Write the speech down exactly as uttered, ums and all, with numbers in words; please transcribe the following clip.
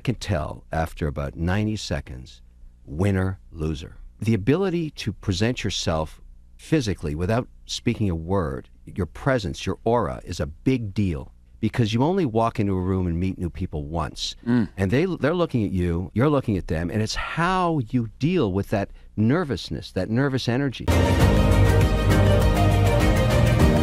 can tell after about ninety seconds, winner, loser. The ability to present yourself physically without speaking a word, your presence, your aura is a big deal because you only walk into a room and meet new people once. Mm. And they, they're looking at you, you're looking at them, and it's how you deal with that nervousness, that nervous energy.